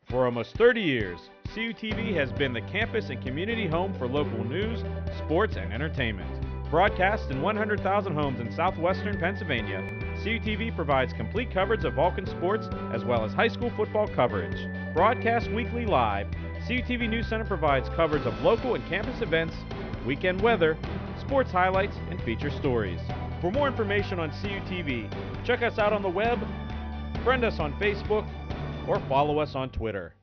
For almost 30 years, CUTV has been the campus and community home for local news, sports, and entertainment. Broadcast in 100,000 homes in southwestern Pennsylvania, CUTV provides complete coverage of Vulcan sports as well as high school football coverage. Broadcast weekly live, CUTV News Center provides coverage of local and campus events, weekend weather, sports highlights, and feature stories. For more information on CUTV, check us out on the web, friend us on Facebook, or follow us on Twitter.